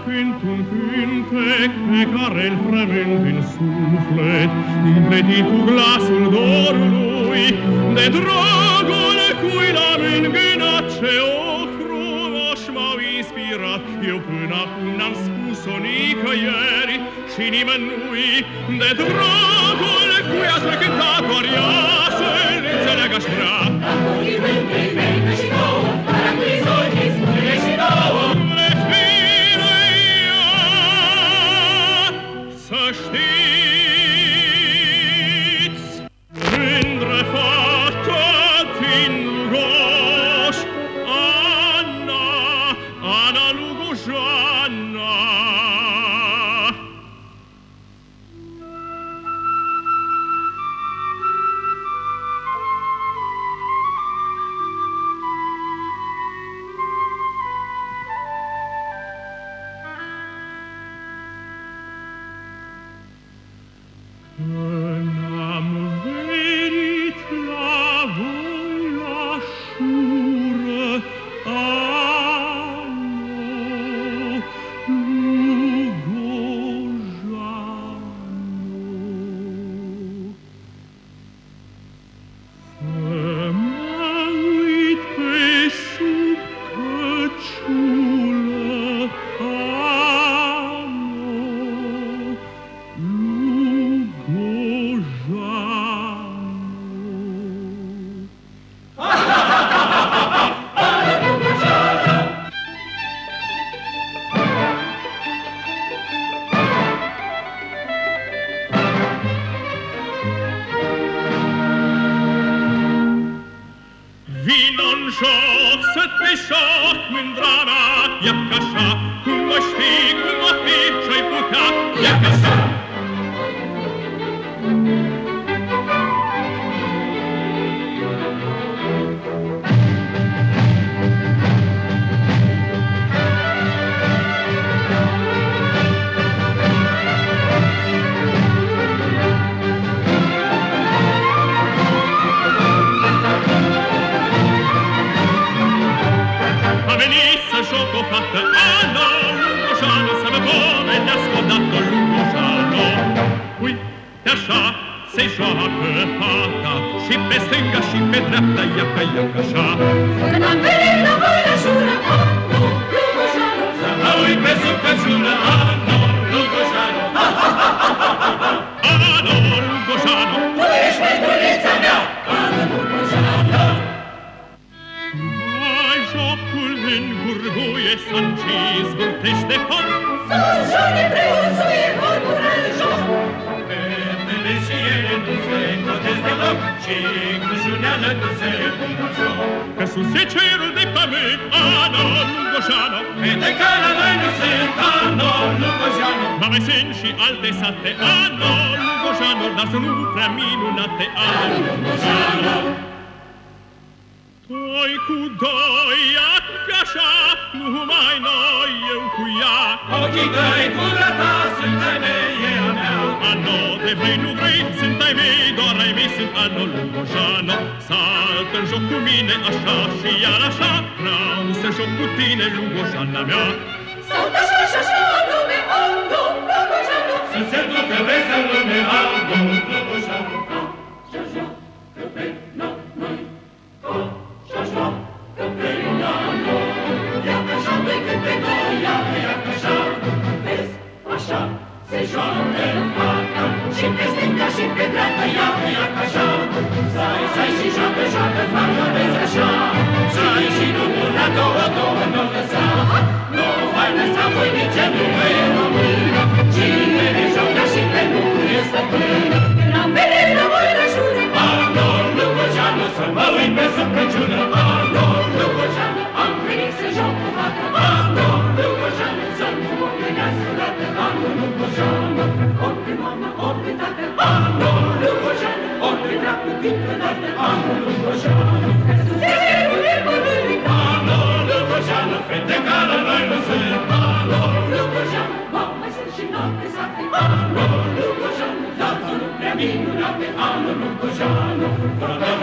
cânt un cântec pe care-l frământ în suflet, împletit cu glasul dorului, de dragul cui l-am îngânat, ce ocroși m-au inspirat. Eu până acum n-am spus-o nicăieri și nimănui, de dragul cui ați cântat, doar ea să-l înțeleagă aș vrea. Și nouă, paraculii solii, spune și nouă. Să știți, mândră fată din Lugoș, Ana Lugojana. N-am venit la voi la șură, Ano Lugojano. Să mă uit pe sub căciulă, Ano Vino-n joc să te joc, mândra mea, ia-c așa, cum o știi, cum o fi, ce-ai putea, ia-c așa. Joc o fată, Ano Lugojano, să mă povedească odată Lugojano. Uite așa se joacă fata, și pe stânga și pe dreapta, ia-ca, ia-ca așa. Când am venit la voi la jură, Ano Lugojano, să mă uit pe sub căciulă, Ano Lugojano. Ano Lugojano, tu ești mândrulița mea, Ano Lugojano. Jocul în gurguie s-a-nci zvârtește foc, să-ți joc împreunțuie vorbură în joc. Fetele și ele nu se cotesc deloc, și cu juneală nu se pună joc. Că sus e cerul de pământ, Ano Lugojano, fete ca la noi nu sunt, Ano Lugojano. Ba mai sunt și alte sate, Ano Lugojano, dar sunt nu prea minunate, Ano Lugojano. Doi cu doi, așa, numai noi, eu cu ea. Ochii tăi cu ta sunt ai mei, e a mea. Ano, de vrei, nu vrei, sunt ai mei, doar ai mei sunt Ano Lugojano. Saltă-n joc cu mine așa și iar așa, vreau să joc cu tine, Lugojana mea. Saltă și așa și o lume, Ano Lugojano, să se ducă vezi în lume, Ano Lugojano. Și așa, că pe noi, și așa, că pe noi, ia-că așa, pe cât pe noi, ia-că așa, vezi, așa, se joacă fata, și pe stânga și pe dreapta, ia-că așa, sai și joacă fata, vezi așa, sai și nu până două, nu lăsa, nu vai lăsa voi nici nu e român, cine ne joacă și pe nu e stăpân. N-am venit la voi la jură, Ano Lugojano, să mă uit pe sub căciulă, Ano Lugojano, am venit să joc cu fata, Ano Lugojano, să nu mă gândească dată, Ano Lugojano, ori pe mama, ori pe tată, Ano Lugojano, ori pe dracu dintr-o dată, Ano Lugojano, că sus e cerul de pământ, Ano Lugojano, fete ca la noi nu sunt, Ano Lugojano, ba mai sunt și noapte sate, Ano Lugojano, dar să nu prea minunate, Ano Lugojano,